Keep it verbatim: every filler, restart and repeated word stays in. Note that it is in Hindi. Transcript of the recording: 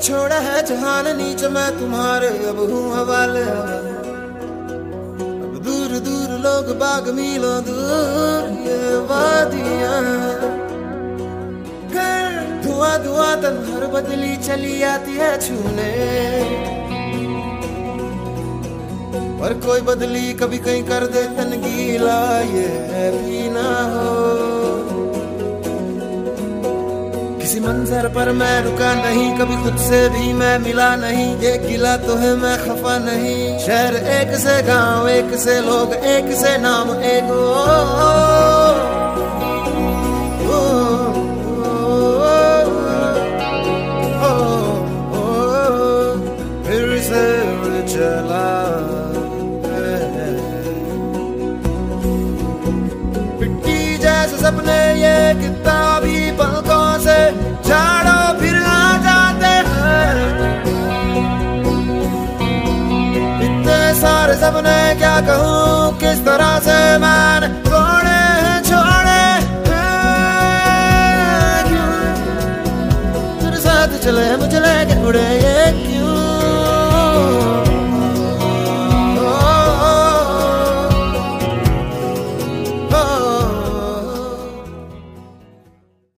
छोड़ा है जहान नीच मैं तुम्हारे अब हूँ हवाले। अब दूर दूर लोग बाग मीलों दूर ये वादियां, फिर धुआं धुआं तन्हार बदली चली आती है छूने। पर कोई बदली कभी कहीं कर दे तन गीला ये भी ना हो। किसी मंजर पर मैं रुका नहीं, कभी खुद से भी मैं मिला नहीं। ये गिला तो है मैं खफा नहीं। शहर एक से गांव एक से लोग एक से नाम एक ओ, ओ, ओ, ओ, ओ, फिर से चला सपने ये किताबी पलकों से झाड़ो फिर आ जाते हैं। इतने सारे सपने क्या कहूँ किस तरह से मैंने तोड़े हैं छोड़े हैं। क्यों तेरे साथ चले मुझे लेके उड़े ये क्यों।